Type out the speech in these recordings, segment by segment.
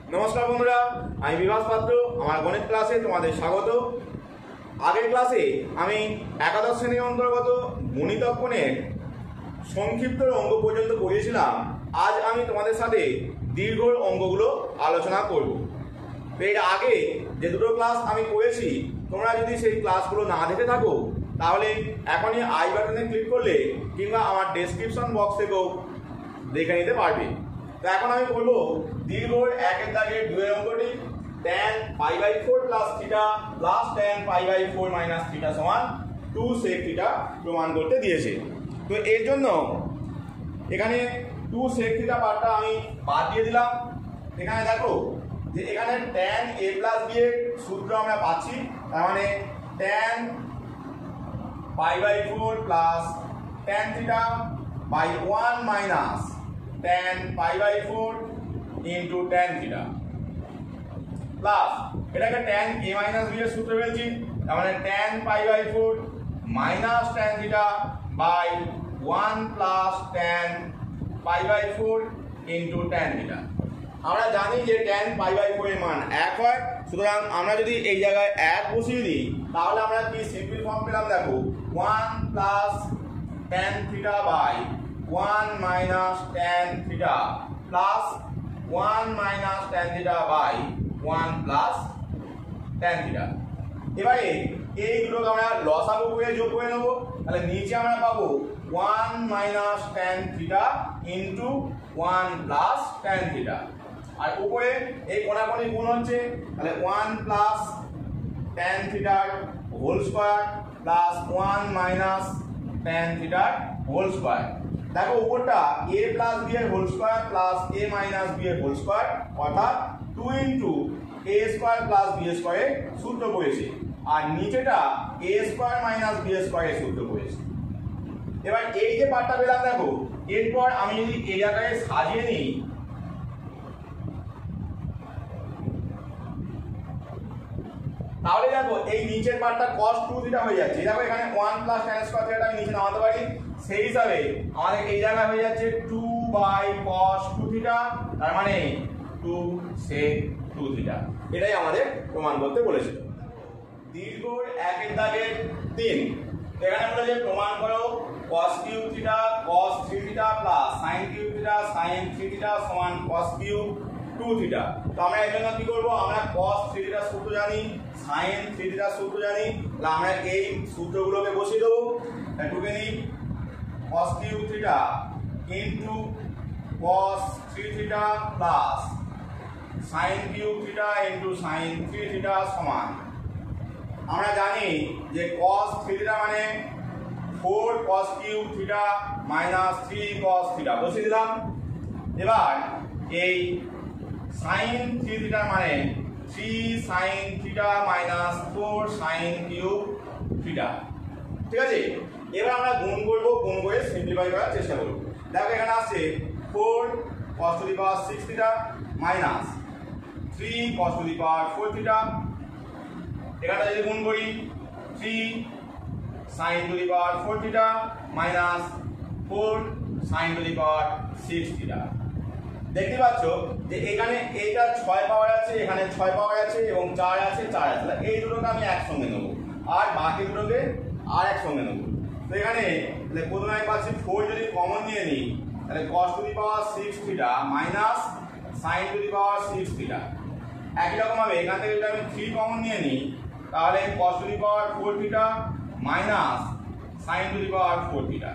नमस्कार बंधुरा আমি বিভাস পাত্র আমার গণিত ক্লাসে তোমাদের স্বাগত। আগের ক্লাসে আমি একাদশ শ্রেণীর অন্তর্গত গণিতক কোণের সংক্ষিপ্ত অঙ্ক পর্যন্ত পড়িয়েছিলাম। আজ আমি তোমাদের সাথে দীর্ঘ অঙ্কগুলো আলোচনা করব। এর আগে যে দুটো ক্লাস আমি করেছি তোমরা যদি সেই ক্লাসগুলো না দেখে থাকো তাহলে এখনই আই বাটনে ক্লিক করলে কিংবা আমার ডেসক্রিপশন বক্স থেকেও দেখে নিতে পারবে। তো এখন আমি বলবো দীর্ঘ একের দাগের দুয়ের অঙ্কটি tan π/4 plus theta plus tan π/4 minus theta সমান 2 sec থিটা প্রমাণ করতে দিয়েছে। তো এর জন্য এখানে 2 sec থিটা পার্টটা আমি বাদ দিয়ে দিলাম। এখানে দেখো যে এখানে tan a প্লাস b এর সূত্র আমরা পাচ্ছি, তার মানে tan π/4 plus tan theta by 1 minus tan π/4 into tan theta plus এটাকে tan a minus b এর সূত্র বলছি, তার মানে tan π/4 minus tan theta by 1 plus tan π/4 into tan theta। আমরা জানি যে tan π/4 এর মান 1 হয়, সুতরাং আমরা যদি এই জায়গায় 1 বসিয়ে দিই তাহলে আমরা কি সিম্পল ফর্ম পেলাম, দেখো 1 plus tan theta by 1 minus tan theta plus 1 minus tan theta by 1 plus tan theta। এবারে এইগুলোকে আমরা লসাগু করে যোগ করে নেব, তাহলে নিচে আমরা পাবো 1 minus tan theta into 1 plus tan theta, আর উপরে এই কোণাকোণি গুণ হচ্ছে, তাহলে 1 plus tan theta whole square plus 1 minus tan theta whole square. দেখো উপরটা a প্লাস b এর whole square plus a minus b এর হোল স্কয়ার অর্থাৎ 2 into a square plus b স্কয়ারের সূত্র পড়েছে, আর নিচেটা a স্কয়ার মাইনাস b স্কয়ারের সূত্র পড়েছে। এবার এই যে পার্টটা পেলাম দেখো, এরপর আমি যদি এই জায়গায় সাজিয়ে নিই তাহলে দেখো এই নিচের পার্টটা cos 2 থিটা হয়ে যাচ্ছে। দেখো এখানে 1 প্লাস tan স্কয়ার থিটা আমি নিচে নামাতে পারি, সেই হিসাবে আমাদের এই জায়গায় হয়ে যাচ্ছে 2/cos 2 থিটা, তার মানে 2 sec 2 থিটা। এটাই আমাদের প্রমাণ করতে বলেছিল। দীর্ঘ একের দাগের 3 এখানে বলে যে প্রমাণ করো cos cube theta cos 3 theta plus sin cube theta sin 3 theta সমান cos কিউব 2 থিটা। তো আমরা এর জন্য কি করব, আমরা cos 3 থিটা সূত্র জানি, sin 3 থিটা সূত্র জানি, তাহলে আমরা এই সূত্রগুলোকে বসিয়ে দেব। এটুকু নিই cos cube theta into cos 3 theta plus sin cube theta into sin 3 theta সমান, আমরা জানি যে cos 3 থিটা মানে 4 cos cube theta minus 3 cos theta বসিয়ে দিলাম। এবার এই sin 3 থিটা মানে 3 sin theta minus 4 sin cube theta. ঠিক আছে, এবার আমরা গুণ করব, গুণ করে সিম্পলিফাই করার চেষ্টা করব। দেখো এখানে আছে 4 cos to the power 6 theta minus 3 cos to the power 4 theta. এখানে যদি গুণ করি 3 sin to the power 4 theta minus 4 sin to the power 6 theta. দেখতে পাচ্ছ যে এখানে এইটা 6 পাওয়ার আছে, এখানে 6 পাওয়ার আছে এবং 4 আছে 4 আছে, এই দুটোকে আমি একসঙ্গে নেব আর বাকি দুটোকে আর একসঙ্গে নেব। তো এখানে প্রথমে আমি পাচ্ছি 4 যদি কমন নিয়ে নিই তাহলে cos to the power 6 theta minus sin to the power 6 theta. একই রকম ভাবে এখান থেকে যদি আমি 3 কমন নিয়ে নিই তাহলে cos to the power 4 theta minus sin to the power 4 theta.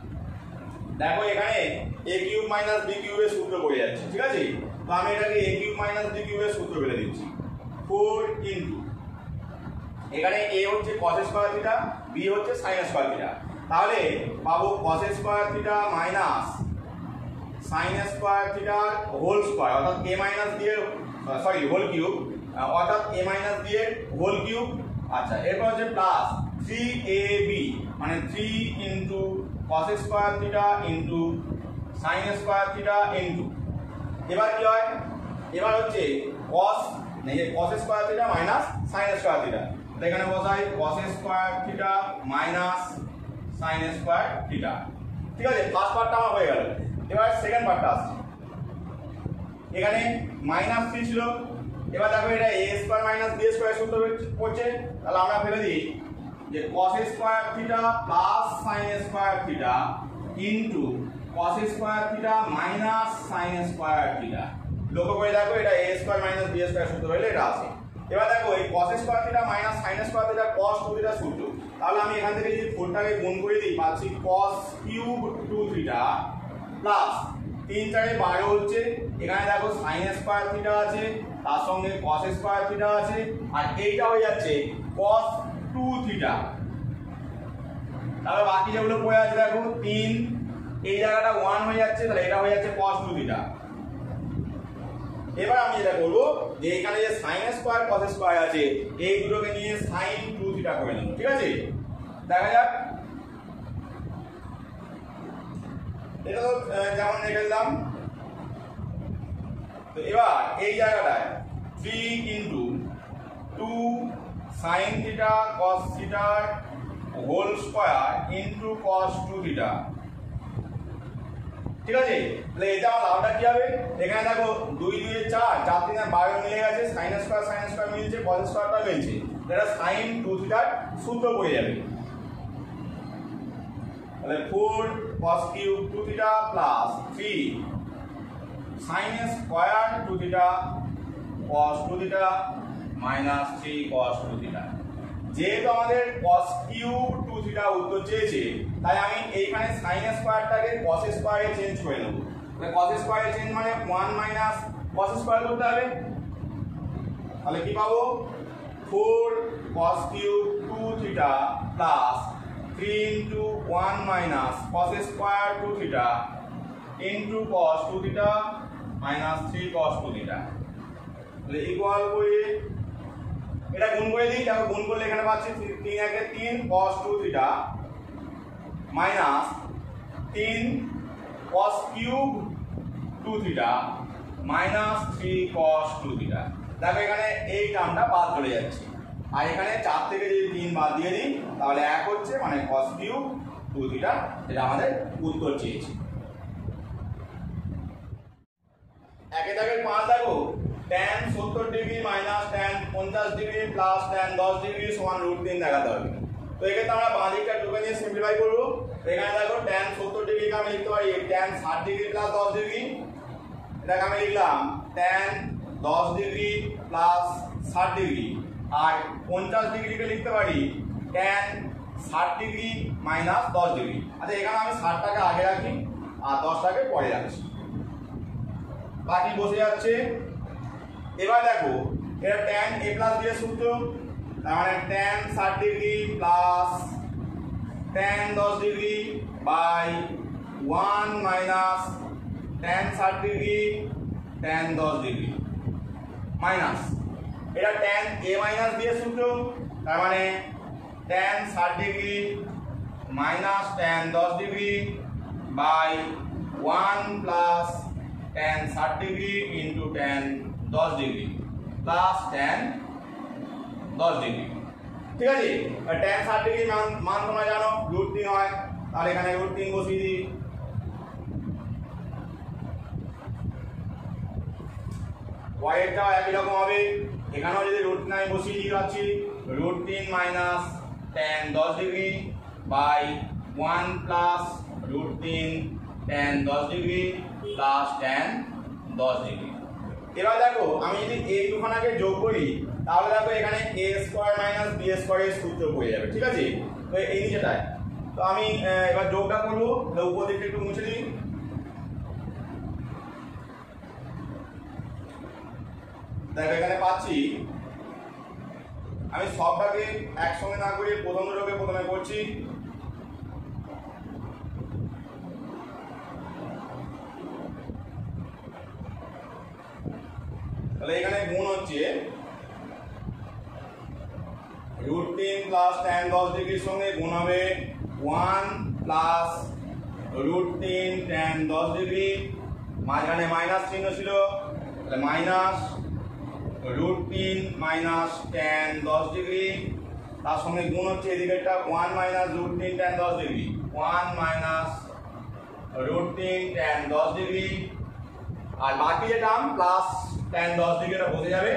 দেখো এখানে a কিউব মাইনাস b কিউবের সূত্র পড়ে যাচ্ছে, ঠিক আছে, তো আমি এটাকে a কিউব মাইনাস b কিউবের সূত্র বলে দিচ্ছি। 4 ইনটু এখানে a হচ্ছে cos স্কয়ার থিটা, b হচ্ছে sin স্কয়ার থিটা, তাহলে পাবো cos square theta minus sin square theta whole square অর্থাৎ a মাইনাস b এর হোল কিউব অর্থাৎ a মাইনাস b এর হোল কিউব। আচ্ছা, এরপর হচ্ছে প্লাস 3ab মানে 3 into cos square theta into sin square theta into, এবার কি হয়, এবার হচ্ছে cos square theta minus sin square theta, এখানে বসাই cos square theta minus sin square theta. ঠিক আছে, ফার্স্ট পার্টটা আমার হয়ে গেল। এবার সেকেন্ড পার্টটা আসছে। এখানে -3 ছিল। এবার দেখো এটা a square minus b square সূত্র করছে, তাহলে আমরা ফেলে দিই যে cos square theta plus sin square theta into cos square theta minus sin square theta. লক্ষ্য করে দেখো এটা a square minus b square সূত্র হলে এটা আছে। এবার দেখো এই cos square theta minus sin square theta cos 2 theta সূত্র, তাহলে আমি এখান থেকে যদি 4 টাকে গুণ করে দিই পাচ্ছি cos কিউব 2 থিটা প্লাস 3 4 12 হচ্ছে, এখানে দেখো sin স্কয়ার থিটা আছে, তার সঙ্গে cos স্কয়ার থিটা আছে, আর এইটা হয়ে যাচ্ছে cos 2 থিটা। তাহলে বাকি যেগুলো পড়ে আছে দেখো 3, এই জায়গাটা 1 হয়ে যাচ্ছে, তাহলে এটা হয়ে যাচ্ছে cos 2 থিটা। এবার আমি যেটা করব যে এখানে যে sin স্কয়ার cos স্কয়ার আছে এই দুটোকে নিয়ে sin 2 থিটা করে নেব, ঠিক আছে? দেখা যাক, এটা তো যেমন রেখে দিলাম। তো এবার এই জায়গাটায় 3 into 2 sin theta cos theta whole square into cos 2 theta, ঠিক আছে? তাহলে এটা আমার লাভটা কি হবে? এখানে দেখো 2 2 এ 4, 4 3 এ 12 মিলে গেছে, sin স্কয়ার মিলছে, cos স্কয়ারটা মিলছে, এটা sin 2 থিটার সূত্র পড়ে যাবে। তাহলে 4 cos cube 2 theta plus 3 sin square 2 theta cos 2 theta minus 3 cos 2 theta. যেহেতু আমাদের cos কিউব 2 থিটা উত্তর চেয়েছে, তাই আমি এইখানে sin স্কয়ারটাকে cos স্কয়ারে চেঞ্জ করে নেব। তাহলে cos স্কয়ারে চেঞ্জ মানে 1 মাইনাস cos স্কয়ার করতে হবে, তাহলে কি পাবো 4 cos cube 2 theta plus 3 into 1 minus cos square 2 theta into cos 2 theta minus 3 cos 2 theta, তাহলে ইকুয়াল করে এটা গুণ করে দিই। দেখো গুণ করলে এখানে পাচ্ছি 3 একে 3 cos 2 theta minus 3 cos cube 2 theta minus 3 cos 2 theta। দেখো এখানে এই টার্মটা বাদ চলে যাচ্ছে, আর এখানে 4 থেকে যদি 3 বাদ দিয়ে দিই তাহলে 1 হচ্ছে, মানে cos কিউব 2 থিটা, এটা আমাদের উত্তর চেয়েছে। একে দাগের 5 দেখো tan 70 degree minus tan 50 degree plus tan 10 degree সমান √3 দেখাতে হবে। তো এক্ষেত্রে আমরা বাঁ দিকটা টুকে নিয়ে সিম্পলিফাই করব। এখানে দেখো tan 70 ডিগ্রিকে আমি লিখতে পারি tan 60 ডিগ্রি প্লাস 10 ডিগ্রি, এটাকে আমি লিখলাম tan 10 ডিগ্রি প্লাস 60 ডিগ্রি, আর 50 ডিগ্রিকে লিখতে পারি tan 60 ডিগ্রি মাইনাস 10 ডিগ্রি। আচ্ছা এখানে আমি 60টাকে আগে রাখি আর 10টাকে পরে রাখছি, বাকি বসে যাচ্ছে। এবার দেখো এটা tan a প্লাস b এর সূত্র, তার মানে tan 60 degree plus tan 10 degree by 1 minus tan 60 degree tan 10 degree minus এটা tan a মাইনাস b এর সূত্র, তার মানে tan 60 degree minus tan 10 degree by 1 plus tan 60 degree into tan 10 degree plus tan 10 degree, ঠিক আছে? tan 60 degree মান তোমরা জানো √3 হয়, তাহলে এখানে √3 বসিয়ে দিই। y এরটাও একই রকম হবে, এখানেও যদি √3 আমি বসিয়ে দিই পাচ্ছি √3 minus tan 10 degree by 1 plus √3 tan 10 degree plus tan 10 degree. এবার দেখো আমি যদি এই দুখানাকে যোগ করি তাহলে দেখো এখানে a স্কয়ার মাইনাস b স্কয়ারের সূত্র পড়ে যাবে, ঠিক আছে? তো এই নিচেটায় তো আমি এবার যোগটা করব, উপর দিকটা একটু মুছে দিই। দেখো এখানে পাচ্ছি আমি সবটাকে একসঙ্গে না করে প্রথম দুটোকে প্রথমে করছি। তাহলে এখানে গুণ হচ্ছে √3 প্লাস tan 10 ডিগ্রির সঙ্গে গুণ হবে 1 প্লাস √3 tan 10 ডিগ্রি, মাঝখানে মাইনাস চিহ্ন ছিল, তাহলে মাইনাস √3 মাইনাস tan 10 ডিগ্রি, তার সঙ্গে গুণ হচ্ছে এদিকেরটা 1 minus √3 tan 10 degree, 1 minus √3 tan 10 degree আর বাকি যে টার্ম প্লাস tan 10 ডিগ্রি এটা বসে যাবে।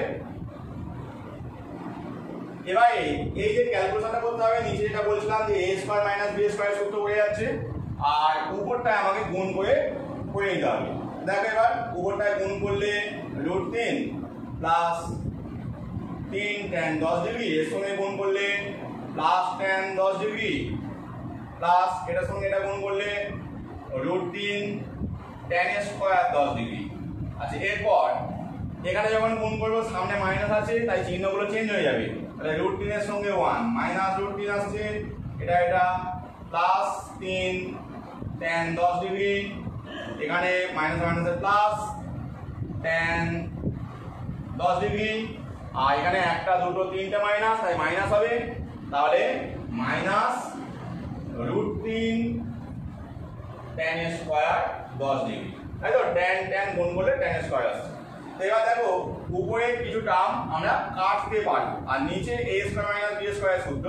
এবারে এই যে ক্যালকুলেশনটা করতে হবে, নিচে যেটা বলছিলাম যে a square minus b square সূত্র পড়ে যাচ্ছে, আর উপরটায় আমাকে গুণ করে নিতে হবে। দেখো এবার উপরটায় গুণ করলে √3 প্লাস 3 tan 10 ডিগ্রি, এর সঙ্গে গুণ করলে প্লাস tan 10 ডিগ্রি, প্লাস এটার সঙ্গে এটা গুণ করলে √3 tan স্কয়ার 10 ডিগ্রি। আচ্ছা, এরপর এখানে যখন গুণ করবো সামনে মাইনাস আছে, তাই চিহ্নগুলো চেঞ্জ হয়ে যাবে। তাহলে √3 এর সঙ্গে 1 মাইনাস √3 আসছে, এটা প্লাস 3 tan 10 ডিগ্রি, এখানে মাইনাস মাইনাসে প্লাস tan 10 ডিগ্রি, আর এখানে একটা দুটো তিনটে মাইনাস, তাই মাইনাস হবে। তাহলে মাইনাস √3 tan স্কয়ার 10 ডিগ্রি, তাই তো tan গুণ করলে tan স্কয়ার আসছে। তো এবার দেখো উপরে কিছু টার্ম আমরা কাটতে পারি, আর নিচে a square minus b square সূত্র,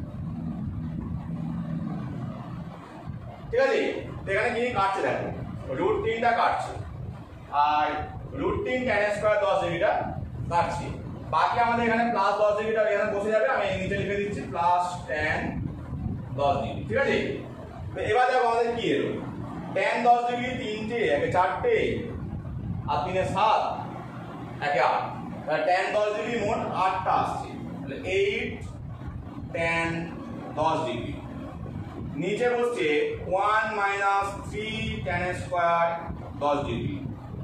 ঠিক আছে। তো এখানে কি কাটছে দেখো, √3টা কাটছে আর √3 tan স্কয়ার 10 ডিগ্রিটা কাটছে। বাকি আমাদের এখানে প্লাস 10 ডিগ্রিটা এখানে বসে যাবে, আমি নিচে লিখে দিচ্ছি প্লাস tan 10 ডিগ্রি, ঠিক আছে। তো এবার দেখো আমাদের কি এলো, tan 10 ডিগ্রি 3টে, একে 4টে, আর 3 এ 7, একে 8, তাহলে tan 10 ডিগ্রি মোট 8টা আসছে, তাহলে 8 tan 10 ডিগ্রি। নিচে বসছে 1 মাইনাস 3 tan স্কয়ার 10 ডিগ্রি।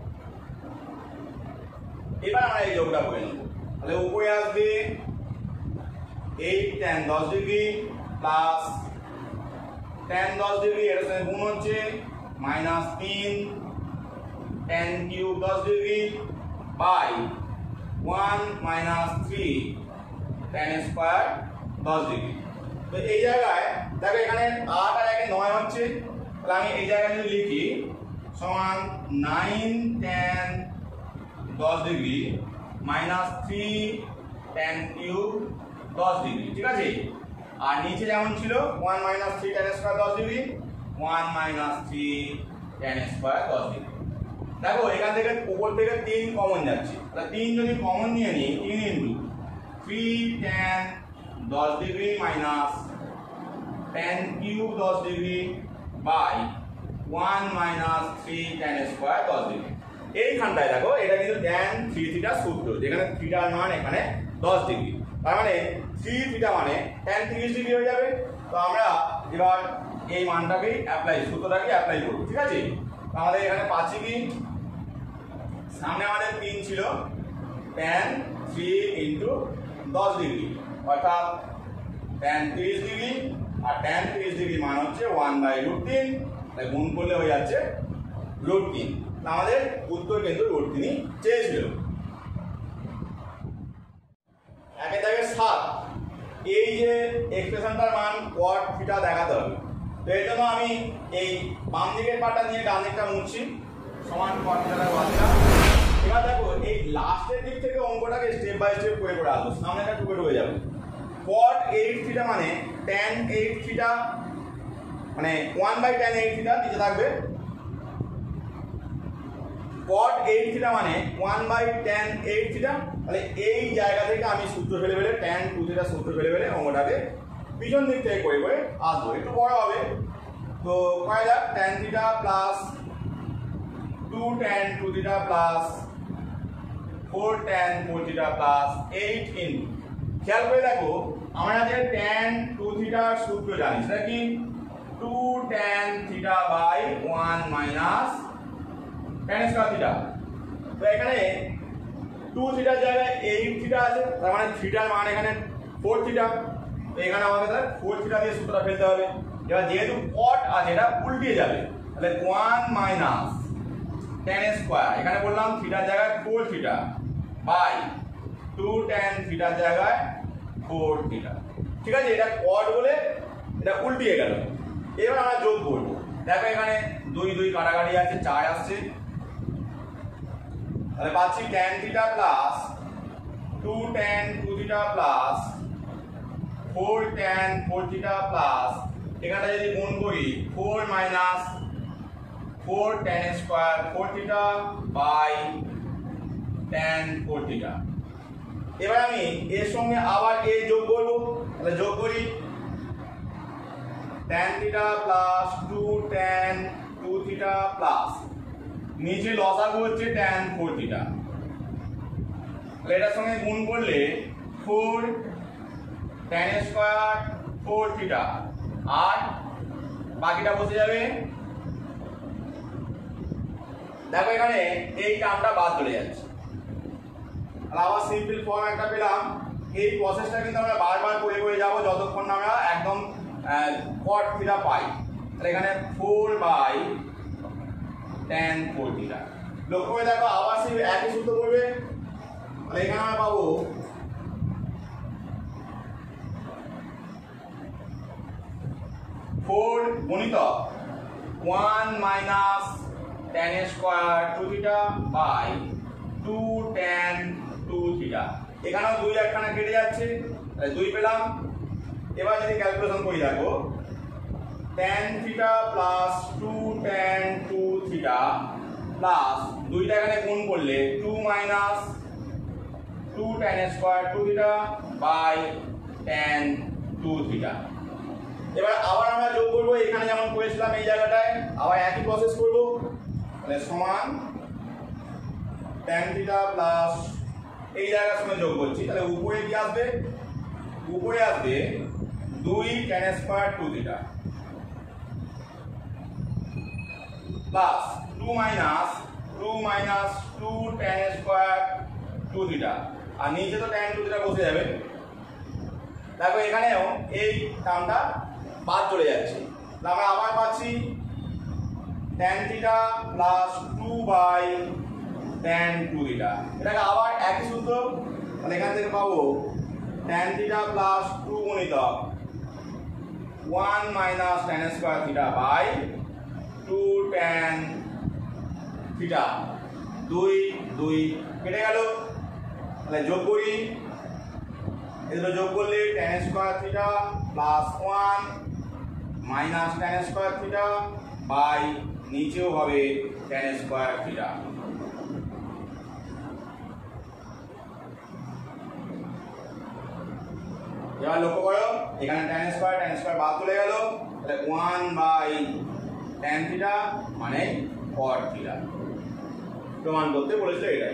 এবার আমরা এই যোগটা করে নেব, তাহলে উপরে আসবে 8 tan 10 degree plus tan 10 degree, এর সাথে গুণ হচ্ছে minus 3 tan cube 10 degree by 1 minus 3 tan square 10 degree. তো এই জায়গায় দেখো এখানে 8 আর 1 9 হচ্ছে, তাহলে আমি এই জায়গায় যদি লিখি সমান 9 tan 10 degree minus 3 tan cube 10 degree, ঠিক আছে। আর নিচে যেমন ছিল 1 minus 3 tan square 10 degree, 1 minus 3 tan square 10 degree. দেখো এখান থেকে উপর থেকে 3 কমন যাচ্ছে, তাহলে 3 যদি কমন নিয়ে নিই, 3 into 3 tan 10 degree minus tan cube 10 degree by 1 minus 3 tan square 10 degree. এইখানটায় দেখো এটা কিন্তু tan 3 থিটা সূত্র, যেখানে থিটার মান এখানে 10 ডিগ্রি, তার মানে 3 থিটা মানে tan 30 ডিগ্রি হয়ে যাবে। তো আমরা এবার এই মানটাকেই সূত্রটাকে অ্যাপ্লাই করব, ঠিক আছে। আমাদের এখানে পাচ্ছি কি, সামনে আমাদের 3 ছিল, tan 3 ইনটু 10 ডিগ্রি অর্থাৎ tan 30 ডিগ্রি, আর tan 30 ডিগ্রি মান হচ্ছে 1/√3, তাই গুণ করলে হয়ে যাচ্ছে √3। আমাদের উত্তর কিন্তু √3ই চেয়েছিল। একে দাগে 7, এই যে এক্সপ্রেশনটার মান cot থিটা দেখাতে হবে, তো এর জন্য আমি এই বাম দিকের পার্টটা নিয়ে ডান দিকটা মুছছি, সমান cot থিটার ওয়ালটা। এবার দেখো এই লাস্টের দিক থেকে অঙ্কটাকে স্টেপ বাই স্টেপ করে আসবো, সামনেটা টুকে ঢুকে যাবে। cot 8 থিটা মানে tan 8 থিটা মানে 1/tan 8 থিটা নিচে থাকবে, cot 8 থিটা মানে 1/tan 8 থিটা। তাহলে এই জায়গা থেকে আমি সূত্র ফেলে tan 2 থিটা সূত্র ফেলে অঙ্কটাকে পিছন দিক থেকে করে আসবো, একটু বড় হবে। তো কয় যাক, tan theta plus 2 tan 2 theta plus 4 tan 4 theta plus 8 into, খেয়াল করে দেখো আমরা যে tan 2 থিটার সূত্র জানি, সেটা কি 2 tan theta by 1 minus tan square theta. তো এখানে 2 থিটার জায়গায় 8 থিটা আছে, তার মানে থিটার মান এখানে 4 থিটা। তো এখানে আমাকে তাহলে 4 থিটা দিয়ে সূত্রটা ফেলতে হবে। এবার যেহেতু cot আছে এটা উল্টিয়ে যাবে, তাহলে 1 মাইনাস tan স্কয়ার, এখানে বললাম থিটার জায়গায় 4 থিটা বাই 2 tan থিটার জায়গায় 4 থিটা, ঠিক আছে। এটা cot বলে এটা উল্টিয়ে গেল। এবার আমরা যোগ করব, দেখো এখানে 2 2 কাটাকাটি আছে, 4 আসছে, তাহলে পাচ্ছি tan theta plus 2 tan 2 theta plus 4 tan 4 theta plus, এখানটা যদি গুণ করি 4 minus 4 tan square 4 theta by tan 4 theta. এবার আমি এর সঙ্গে আবার a যোগ করব, তাহলে যোগ করি tan theta plus 2 tan 2 theta plus নিচে লসাগু হচ্ছে tan 4 থিটা, তাহলে এটার সঙ্গে গুণ করলে 4 tan স্কয়ার 4 থিটা আর বাকিটা বসে যাবে। দেখো এখানে এই টার্মটা বাদ চলে যাচ্ছে, তাহলে আবার সিম্পল ফর্ম একটা পেলাম। এই প্রসেসটা কিন্তু আমরা বারবার করে করে যাব যতক্ষণ না আমরা একদম cot থিটা পাই। তাহলে এখানে 4 বাই tan 4 থিটা। লক্ষ্য করে দেখো আবার সেই একই সূত্র করবে, তাহলে এখানে আমরা পাবো 4 গুণিতক 1 minus tan square 2 theta by 2 tan 2 theta. এখানেও 2 একখানা কেটে যাচ্ছে, তাহলে 2 পেলাম। এবার যদি ক্যালকুলেশন করি দেখো tan theta plus 2 tan 2 theta plus 2টা এখানে গুণ করলে 2 minus 2 tan square 2 theta by tan 2 theta. এবার আবার আমরা যোগ করব, এখানে যেমন করেছিলাম এই জায়গাটায় আবার একই প্রসেস করব, তাহলে সমান tan থিটা প্লাস এই জায়গার সঙ্গে যোগ করছি, তাহলে উপরে কি আসবে, উপরে আসবে 2 tan square 2 theta plus 2 minus 2 tan square 2 theta আর নিচে তো tan 2 থিটা বসে যাবে। দেখো এখানেও এই টার্মটা বাদ চলে যাচ্ছে, আমরা আবার পাচ্ছি tan theta plus 2 by tan 2 theta. এটাকে আবার একই সূত্র, তাহলে এখান থেকে পাবো tan থিটা প্লাস 2 গুণিতক 1 minus tan square theta by 2 tan theta. 2 কেটে গেল, তাহলে যোগ করি, এগুলো যোগ করলে tan square theta plus 1 minus tan square theta by নিচেও হবে tan স্কয়ার থিটা। এবার লক্ষ্য করো এখানে tan স্কয়ার বাদ চলে গেল, তাহলে 1 বাই tan থিটা মানে cot থিটা। প্রমাণ করতে বলেছিল এটাই।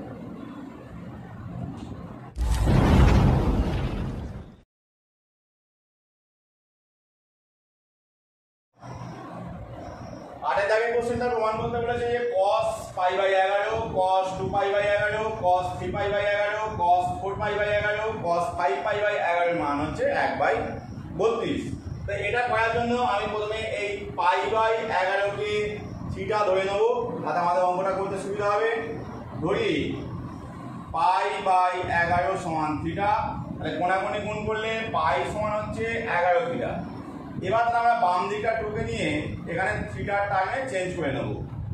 আরের দাগের কোশ্চেনটা প্রমাণ করতে বলেছে যে cos pi by 11, cos 2 pi by 11, cos 3 pi by 11, cos 4 pi by 11, cos 5 pi by 11 এর মান হচ্ছে 1 বাই 32। তো এটা করার জন্য আমি প্রথমে এই পাই বাই 11 কে থিটা ধরে নেব, তাতে আমাদের অঙ্কটা করতে সুবিধা হবে। ধরি পাই বাই 11 সমান থিটা, তাহলে কোণাকুণি গুণ করলে পাই সমান হচ্ছে 11 থিটা। এবার আমরা বাম দিকটা টুকে নিয়ে এখানে থিটার টাইমে চেঞ্জ করে নেব।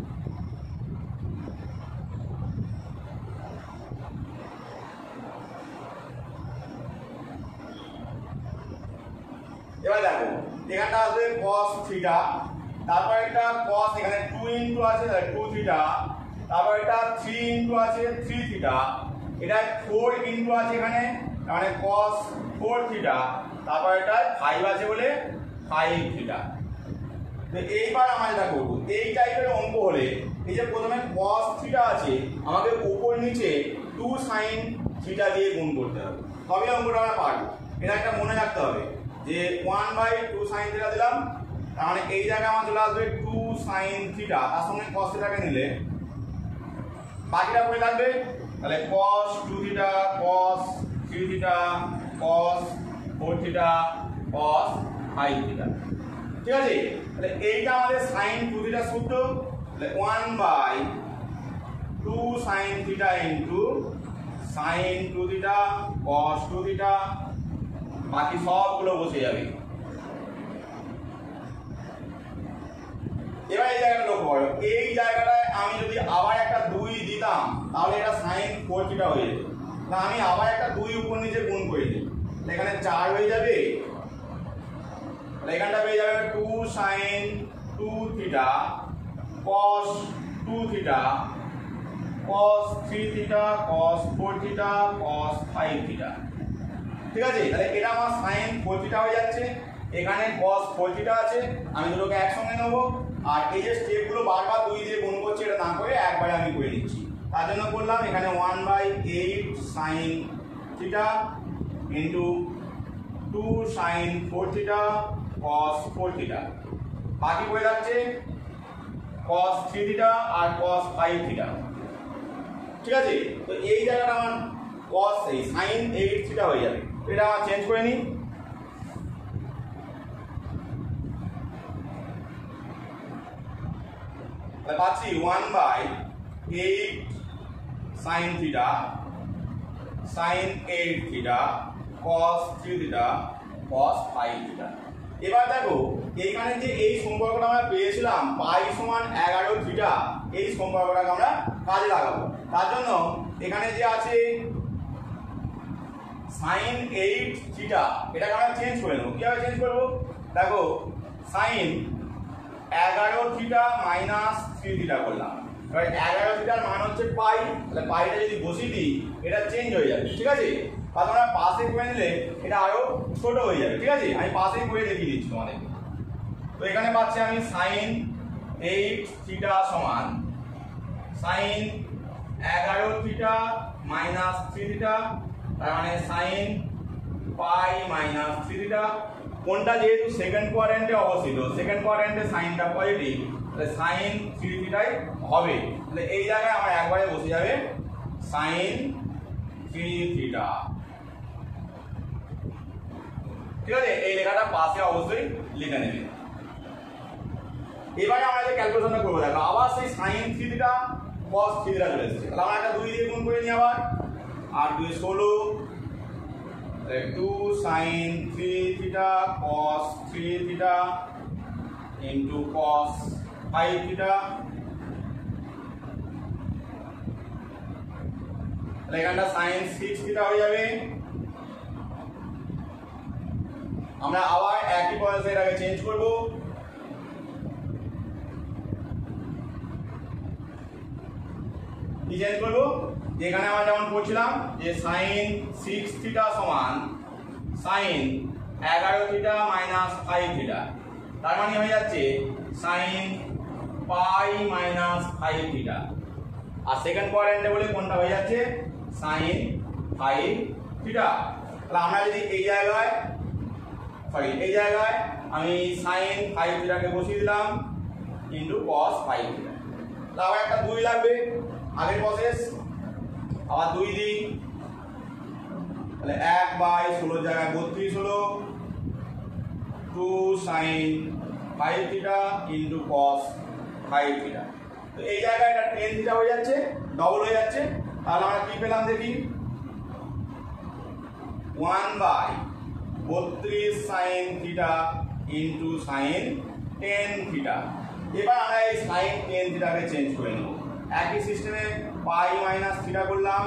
এবার দেখো এখানটা আসবে cos থিটা, তারপর একটা cos এখানে 2 ইনটু আছে 2 থিটা, তারপর এটা 3 ইনটু আছে 3 থিটা, এটা 4 ইনটু আছে এখানে মানে cos 4 থিটা, তারপর এটা 5 আছে বলে 5 থিটা। তো এইবার আমরা যেটা করব এই টাইপের অঙ্ক হলে এই যে প্রথমে cos থিটা আছে আমাকে উপর নিচে 2 sin থিটা দিয়ে গুণ করতে হবে, তবে অঙ্কটা আমরা পারবো। এটা একটা মনে রাখতে হবে যে 1 বাই 2 sin থিটা দিলাম, তার মানে এই জায়গায় আমার চলে আসবে 2 sin থিটা, তার সঙ্গে cos থিটাকে নিলে বাকিটা পড়ে থাকবে, তাহলে cos 2 theta, cos 3 theta, cos 4 theta, cos 5 theta. ঠিক আছে, তাহলে এইটা আমাদের sin 2 থিটা সূত্র, তাহলে 1 by 2 sin theta into sin 2 theta cos 2 theta, বাকি সবগুলো বসে যাবে। এবার এই জায়গাটা লক্ষ্য করো, এই জায়গাটায় আমি যদি আবার একটা 2 দিতাম তাহলে এটা sin 4 থিটা হয়ে যেত, না আমি আবার একটা 2 উপর নিচে গুণ করে দিই, এখানে 4 হয়ে যাবে, তাহলে এখানটা পেয়ে যাবে 2 sin 2 theta cos 2 theta, cos 3 theta, cos 4 theta, cos 5 theta। ঠিক আছে, তাহলে এটা আমার sin 4 theta হয়ে যাচ্ছে, এখানে cos 4 theta আছে, আমি দুটোকে একসঙ্গে নেব। আর এই যে স্টেপগুলো বারবার 2 দিয়ে গুণ করছি এটা না করে একবারে আমি করে নিচ্ছি। তার জন্য করলাম এখানে 1/8 sin theta into 2 sin 4 theta cos 4 theta, বাকি হয়ে যাচ্ছে cos 3 theta আর cos 5 theta। ঠিক আছে, তো এই জায়গাটা আমার cos এই sin 8 theta হয়ে যাবে, এটা আমার চেঞ্জ করে নিই। তাহলে পাচ্ছি 1/8 sin theta sin 8 theta cos 3 theta cos 5 theta। এবার দেখো এইখানে যে এই সম্পর্কটা আমরা পেয়েছিলাম পাই সমান 11 থিটা, এই সম্পর্কটাকে আমরা কাজে লাগাবো। তার জন্য এখানে যে আছে sin 8 থিটা, এটাকে আমরা চেঞ্জ করে নেবো। কিভাবে চেঞ্জ করবো? দেখো sin 11 থিটা মাইনাস 3 থিটা করলাম, এবার 11 থিটার মান হচ্ছে পাই, তাহলে পাইটা যদি বসিয়ে দিই এটা চেঞ্জ হয়ে যাবে। ঠিক আছে, আর তোমরা পাশে করে নিলে এটা আরো ছোট হয়ে যাবে। ঠিক আছে, আমি পাশে করে দেখিয়ে দিচ্ছি তোমাদের। তো এখানে পাচ্ছি আমি sin 8 থিটা সমান sin 11 থিটা মাইনাস 3 থিটা, তার মানে sin পাই মাইনাস 3 থিটা। কোনটা যেহেতু সেকেন্ড কোয়াড্রেন্টে অবস্থিত, সেকেন্ড কোয়াড্রেন্টে সাইনটা পজিটিভ, তাহলে sin 3 থিটাই হবে। তাহলে এই জায়গায় আমার একবারে বসে যাবে sin 3 থিটা। ঠিক আছে, এই লেখাটা পাশে অবশ্যই লিখে নেবে। এবারে আমরা যে ক্যালকুলেশনটা করবো, দেখো আবার সেই sin 3 থিটা cos 3 থিটা চলে এসেছে, তাহলে আমরা একটা 2 দিয়ে গুণ করে নিই আবার, আর 2 16, 2 sin 3 theta cos 3 theta into cos 5 theta। তাহলে এখানটা sin 6 theta হয়ে যাবে। আমরা আবার একই পদ্ধতিতে এটাকে চেঞ্জ করব। কি চেঞ্জ করব? যেখানে আমরা যেমন পড়ছিলাম যে sin 6 থিটা সমান sin 11 থিটা মাইনাস 5 থিটা, তার মানে হয়ে যাচ্ছে sin পাই মাইনাস 5 থিটা। আর সেকেন্ড কোয়াড্রেন্টে বলে কোনটা হয়ে যাচ্ছে sin 5 থিটা। তাহলে আমরা যদি এই জায়গায় আমি sin 5 থিটাকে বসিয়ে দিলাম ইনটু cos 5 থিটা। তাহলে আবার একটা 2 লাগবে, আগের প্রসেস আবার 2 দিই, তাহলে 1/16 জায়গায় 32 হলো 2 sin 5 theta into cos 5 theta. তো এই জায়গায় এটা 10 থিটা হয়ে যাচ্ছে, ডবল হয়ে যাচ্ছে। তাহলে আমরা কি পেলাম দেখি, 1/32 sin theta into sin 10 theta. এবার আমরা এই sin 10 থিটাকে চেঞ্জ করে নেব। একই সিস্টেমে পাই মাইনাস থিটা করলাম,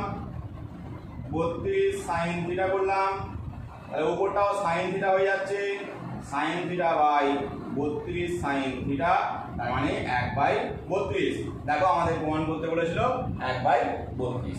32 sin থিটা করলাম, তাহলে উপরটাও sin থিটা হয়ে যাচ্ছে, sin theta by 32 sin theta, তার মানে 1/32। দেখো আমাদের প্রমাণ করতে বলেছিল 1/32।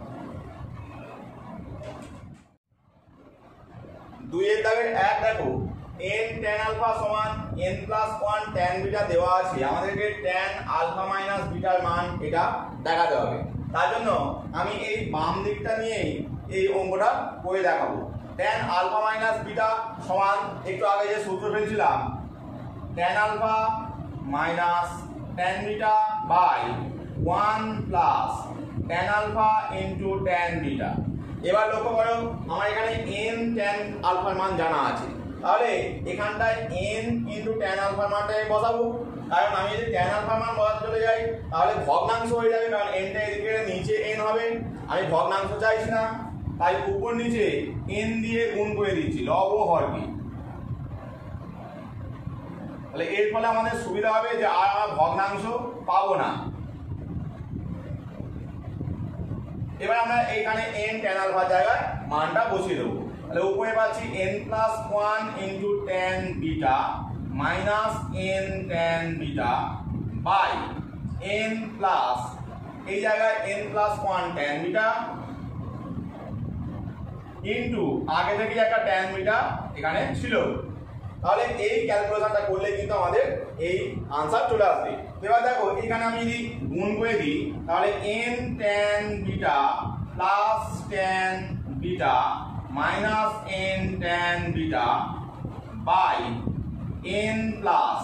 2 এর দাগের 1 দেখো n tan আলফা সমান n প্লাস 1 tan বিটা দেওয়া আছে, আমাদেরকে tan আলফা মাইনাস বিটার মান এটা দেখাতে হবে। তার জন্য আমি এই বাম দিকটা নিয়েই এই অঙ্কটা করে দেখাবো। tan আলফা মাইনাস বিটা সমান একটু আগে যে সূত্র ফেলছিলাম tan alpha minus tan beta by 1 plus tan alpha into tan beta. এবার লক্ষ্য করো আমার এখানে n tan আলফার মান জানা আছে, তাহলে এখানটায় n ইনটু tan আলফার মানটা আমি বসাবো, কারণ আমি যদি tan আলফার মান বসাতে চলে যাই তাহলে ভগ্নাংশ হয়ে যাবে, কারণ nটা এদিকে নিচে n হবে, আমি ভগ্নাংশ চাইছি না, তাই উপর নিচে n দিয়ে গুণ করে দিচ্ছি লব ও হরকে। তাহলে এর ফলে আমাদের সুবিধা হবে যে আর আমরা ভগ্নাংশ পাবো না। এবার আমরা এইখানে n tan আলফা জায়গায় মানটা বসিয়ে দেবো। তাহলে উপরে পাচ্ছি n plus 1 into tan beta minus n tan beta by n plus এই জায়গায় n plus 1 tan beta into আগে থেকে একটা tan বিটা এখানে ছিল। তাহলে এই ক্যালকুলেশনটা করলে কিন্তু আমাদের এই আনসার চলে আসবে। এবার দেখো এখানে আমি যদি গুণ করে দিই তাহলে n tan beta plus tan beta minus n tan beta by n plus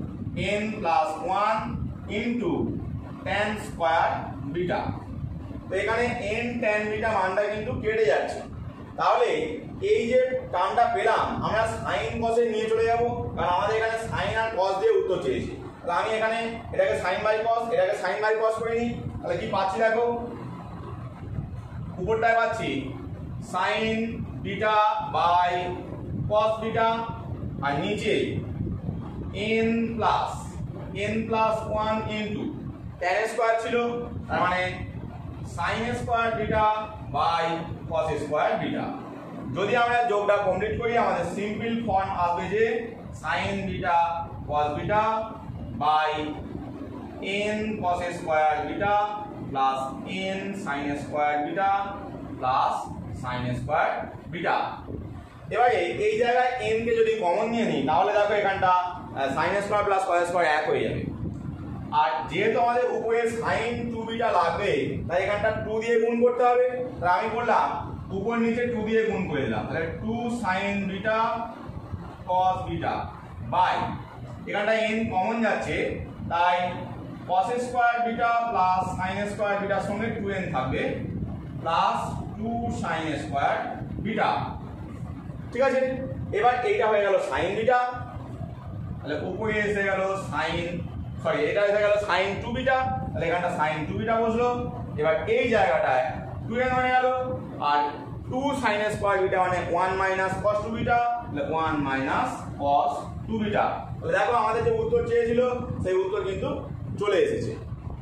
1 into tan square beta. তো এখানে n tan বিটা মানটা কিন্তু কেটে যাচ্ছে। তাহলে এই যে টার্মটা পেলাম আমরা সাইন কসে নিয়ে চলে যাব, কারণ আমাদের এখানে সাইন আর কস দিয়ে উত্তর চেয়েছি। তাহলে আমি এখানে এটাকে সাইন বাই কস, এটাকে সাইন বাই কস করে নিই। তাহলে কি পাচ্ছি দেখো, উপরটায় পাচ্ছি sine beta by cos beta, আর নিচে n plus 1 into tan square ছিল, তার মানে sine square beta by cos square beta. যদি আমরা যোগটা কমপ্লিট করি আমাদের সিম্পল ফর্ম আসবে যে sine beta cos beta by n cos square beta plus n sine square beta plus sine square beta. এবারে এই জায়গায় n কে যদি কমন নিয়ে নিই তাহলে দেখো এখানটা sine square plus cos square এক হয়ে যাবে। আর যেহেতু আমাদের উপরে সাইন 2 বিটা লাগবে তাই এখানটা 2 দিয়ে গুণ করতে হবে। তাহলে আমি বললাম উপর নিচে 2 দিয়ে গুণ করে দিলাম, তাহলে 2 sine beta cos beta by এখানটা n কমন যাচ্ছে তাই cos square beta plus sine square বিটার সঙ্গে 2n থাকবে প্লাস 2 সাইন স্কয়ার বিটা। ঠিক আছে, এবার এইটা হয়ে গেল সাইন বিটা, তাহলে উপরে এসে গেল এটা এসে গেল সাইন 2 বিটা, তাহলে এখানটা সাইন 2 বিটা বসলো। এবার এই জায়গাটায় 2n হয়ে গেল, আর 2 সাইন স্কয়ার বিটা মানে 1 মাইনাস cos 2 বিটা, তাহলে 1 মাইনাস cos 2 বিটা। তাহলে দেখো আমাদের যে উত্তর চেয়েছিল সেই উত্তর কিন্তু চলে এসেছে।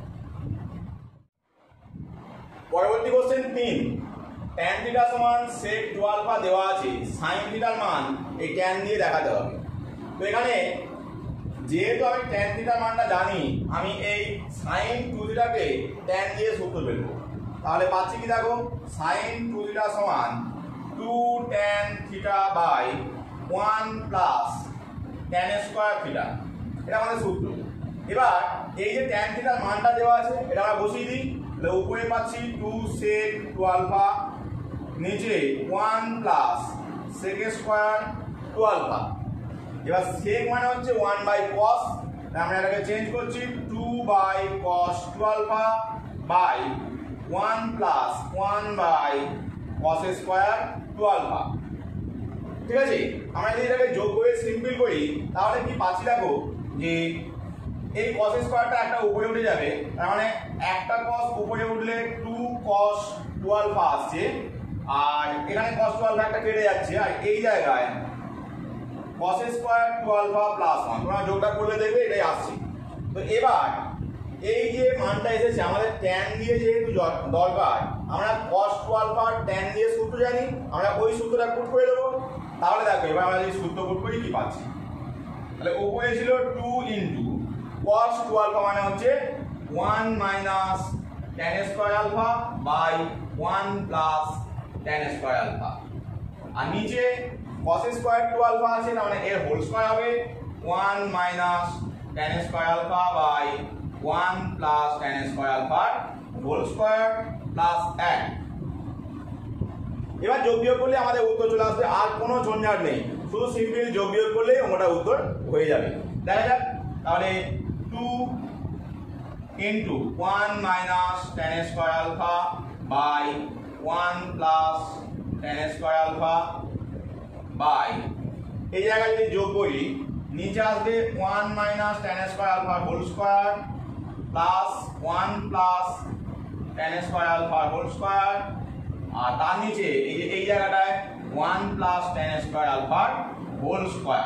পরবর্তী কোশ্চেন 3, tan থিটা সমান sec 2 আলফা দেওয়া আছে, sin থিটার মান এই tan দিয়ে দেখাতে হবে। তো এখানে যেহেতু আমি tan থিটার মানটা জানি আমি এই sin 2 থিটাকে tan দিয়ে সূত্র ফেলবো। তাহলে পাচ্ছি কি দেখো, sin 2 থিটা সমান 2 tan theta by 1 plus tan square theta, এটা আমাদের সূত্র। এবার এই যে tan থিটার মানটা দেওয়া আছে এটা আমরা বসিয়ে দিই। তাহলে উপরে পাচ্ছি 2 sec 2 আলফা, নিচে 1 প্লাস sec স্কয়ার 2 আলফা। এবার sec মানে হচ্ছে 1 বাই cos, আমরা এটাকে চেঞ্জ করছি 2 by cos 2 alpha by 1 plus 1 by cos square 2 alpha. ঠিক আছে, আমরা যদি এটাকে যোগ করে সিম্পল করি তাহলে কি পাচ্ছি দেখো যে এই cos স্কয়ারটা একটা উপরে উঠে যাবে, তার মানে একটা cos উপরে উঠলে 2 cos 2 আলফা আসছে, আর এখানে cos 2 আলফা একটা কেটে যাচ্ছে, আর এই জায়গায় cos স্কয়ার 2 আলফা প্লাস 1 তোমরা যোগটা করলে দেখবে এটাই আসছে। তো এবার এই যে মানটা এসেছে আমাদের tan দিয়ে যেহেতু দরকার, আমরা cos 2 আলফা tan দিয়ে সূত্র জানি, আমরা ওই সূত্রটা পুট করে দেবো। তাহলে দেখো এবার আমরা যদি সূত্র পুট করি কি পাচ্ছি, তাহলে উপরে ছিল 2 ইনটু cos 2 আলফা মানে হচ্ছে 1 minus tan square alpha by 1 plus tan square alpha, আর নিচে cos স্কয়ার 2 আলফা আছে না, মানে এর হোল স্কয়ার হবে 1 minus tan square alpha by 1 plus tan square alpha whole square plus 1। এবার যোগ বিয়োগ করলে আমাদের উত্তর চলে আসবে, আর কোনো ঝঞ্ঝাট নেই, শুধু সিম্পল যোগ বিয়োগ করলে ওটা উত্তর হয়ে যাবে। দেখা যাক, তাহলে 2 into 1 minus tan square alpha by 1 plus tan square alpha by এই জায়গায় যদি যোগ করি নিচে আসবে 1 minus tan square alpha whole square plus 1 plus tan square alpha whole square, আর তার নিচে এই যে এই জায়গাটায় 1 plus tan square alpha whole square.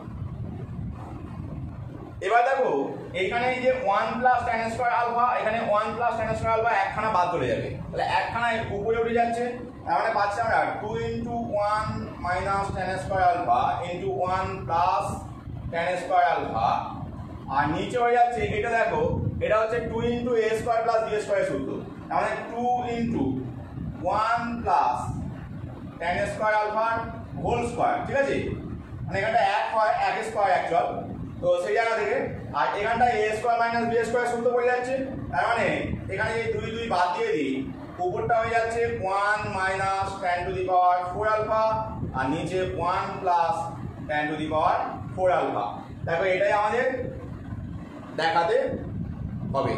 এবার দেখো এখানে এই যে 1 প্লাস tan স্কয়ার আলফা, এখানে 1 প্লাস tan স্কয়ার আলফা একখানা বাদ চলে যাবে, তাহলে একখানা উপরে উঠে যাচ্ছে, তার মানে পাচ্ছি আমরা 2 into 1 minus tan square alpha into 1 plus tan square alpha আর নিচে হয়ে যাচ্ছে এটা দেখো এটা হচ্ছে 2 into A square plus B square সূত্র, তার মানে 2 into 1 plus tan square alpha whole square, ঠিক আছে, মানে এখানটা এক হয় এক স্কোয়ার অ্যাকচুয়াল, তো সেই জায়গা থেকে আর এখানটা A square minus B square সূত্র পড়ে যাচ্ছে, তার মানে এখানে এই 2 2 বাদ দিয়ে দিই, উপরটা হয়ে যাচ্ছে 1 minus tan to the power 4 alpha আর নিচে 1 plus tan to the power 4 alpha. দেখো এটাই আমাদের দেখাতে হবে।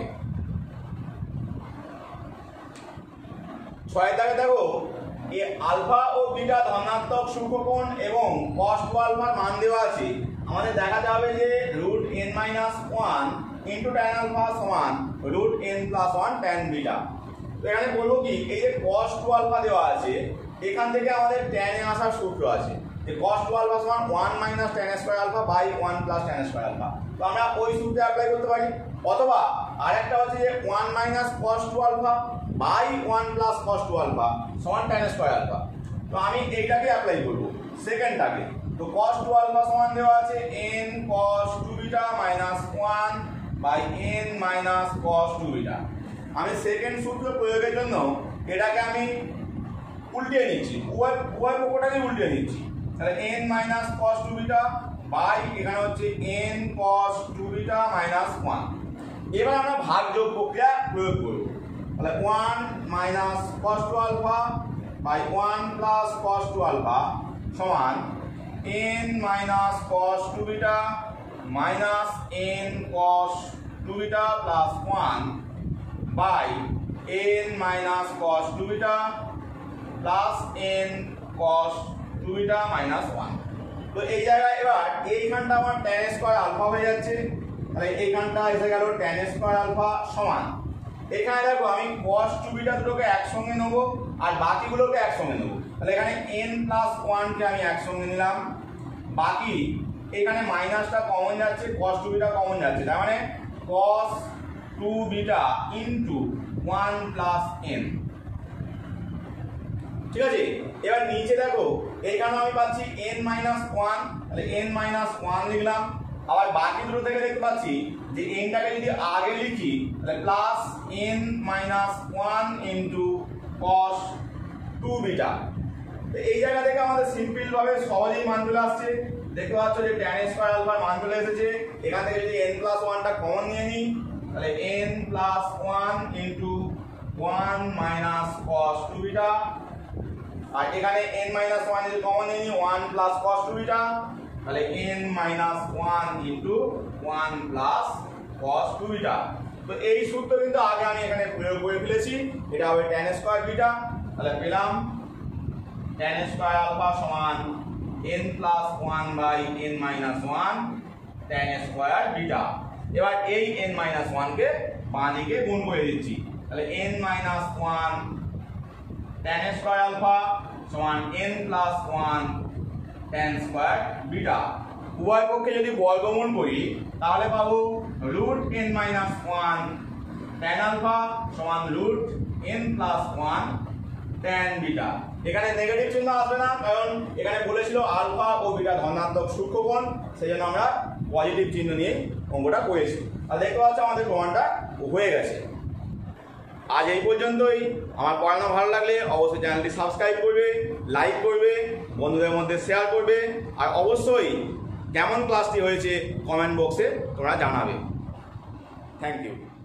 6 দাগে দেখো এই আলফা ও বিটা ধনাত্মক সূক্ষ্মকোণ এবং cos 2 আলফার মান দেওয়া আছে, আমাদের দেখাতে হবে যে √n-1 ইন্টু tan আলফা সমান √n+1 tan বিটা। তো এখানে বলবো কি এই যে cos 2 আলফা দেওয়া আছে এখান থেকে আমাদের tan এ আসার সূত্র আছে যে cos 2 আলফা সমান 1 minus tan square alpha by 1 plus tan square alpha, তো আমরা ওই সূত্রে অ্যাপ্লাই করতে পারি, অথবা আরেকটা হচ্ছে যে 1 minus cos 2 alpha by 1 plus cos 2 alpha সমান tan স্কয়ার আলফা। তো আমি এইটাকে অ্যাপ্লাই করব সেকেন্ডটাকে, তো cos 2 আলফা সমান দেওয়া আছে n cos 2 beta minus 1 by n minus cos 2 beta. আমি সেকেন্ড সূত্র প্রয়োগের জন্য এটাকে আমি উল্টিয়ে নিচ্ছি, উভয় পক্ষটাকে উল্টিয়ে নিচ্ছি, তাহলে n minus cos 2 beta by এখানে হচ্ছে n cos 2 বিটা মাইনাস 1। এবার আমরা ভাগযোগ প্রক্রিয়া প্রয়োগ করব, তাহলে 1 minus cos 2 alpha by 1 plus cos 2 alpha সমান n minus cos 2 beta minus n cos 2 beta plus 1 by n minus cos 2 beta plus n cos 2 beta minus 1। তো এই জায়গায় এবার এইখানটা আমার tan স্কয়ার আলফা হয়ে যাচ্ছে, তাহলে এইখানটা এসে গেল tan স্কয়ার আলফা সমান, এখানে দেখো আমি cos 2 বিটা দুটোকে একসঙ্গে নেব আর বাকিগুলোকে একসঙ্গে নেব, তাহলে এখানে n+1 কে আমি একসঙ্গে নিলাম, বাকি এখানে মাইনাসটা কমন যাচ্ছে cos 2 বিটা কমন যাচ্ছে, তার মানে cos 2 beta into 1 plus n, ঠিক আছে। এবার নিচে দেখো এইখানে আমি পাচ্ছি n-1, তাহলে n-1 লিখলাম, আবার বাকি দুটো থেকে দেখতে পাচ্ছি যে nটাকে যদি আগে লিখি তাহলে plus n-1 into cos 2 beta. তো এই জায়গা থেকে আমাদের সিম্পল ভাবে সহজেই মান চলে আসছে, দেখতে পাচ্ছ যে tan স্কয়ার আলফার মান চলে এসেছে, এখান থেকে যদি n+1টা কমন নিয়ে নিই তাহলে n+1 into 1 minus cos 2 beta, আর এখানে n-1 যদি কমন নিয়ে নিই 1 প্লাস cos 2 বিটা, তাহলে n-1 into 1 plus cos 2 beta. তো এই সূত্র কিন্তু আগে আমি এখানে প্রয়োগ করে ফেলেছি, এটা হবে tan স্কয়ার বিটা, তাহলে পেলাম tan স্কয়ার আলফা সমান n+1 by n-1 tan square beta. এবার এই n-1 কে বাঁ দিকে গুণ করে দিচ্ছি, তাহলে n-1 tan স্কয়ার আলফা সমান n+1 tan স্কয়ার বিটা। উভয় পক্ষে যদি বর্গমূল করি তাহলে পাবো √n-1 tan আলফা সমান √n+1 tan বিটা। এখানে নেগেটিভ চিহ্ন আসবে না, কারণ এখানে বলেছিল আলফা ও বিটা ধনাত্মক সূক্ষ্মকোণ, সেই জন্য আমরা পজিটিভ চিহ্ন নিয়ে অঙ্কটা করেছি। আর দেখতে পাচ্ছ আমাদের প্রমাণটা হয়ে গেছে। আজ এই পর্যন্তই। আমার পড়ানো ভালো লাগলে অবশ্যই চ্যানেলটি সাবস্ক্রাইব করবে, লাইক করবে, বন্ধুদের মধ্যে শেয়ার করবে, আর অবশ্যই কেমন ক্লাসটি হয়েছে কমেন্ট বক্সে তোমরা জানাবে। Thank you.